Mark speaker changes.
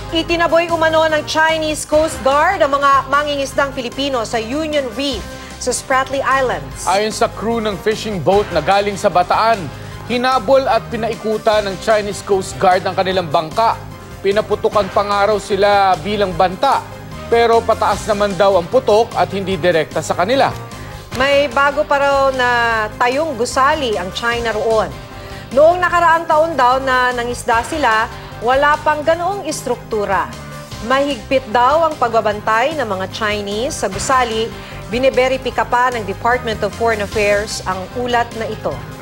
Speaker 1: Itinaboy umano ng Chinese Coast Guard ang mga mangingisdang Pilipino sa Union Reef sa Spratly Islands.
Speaker 2: Ayon sa crew ng fishing boat na galing sa Bataan, hinabol at pinaikutan ng Chinese Coast Guard ang kanilang bangka. Pinaputukan pangaraw sila bilang banta, pero pataas naman daw ang putok at hindi direkta sa kanila.
Speaker 1: May bago pa raw na tayong gusali ang China roon. Noong nakaraang taon daw na nangisda sila, wala pang ganoong istruktura. Mahigpit daw ang pagbabantay ng mga Chinese sa gusali. Biniberipika pa ng Department of Foreign Affairs ang ulat na ito.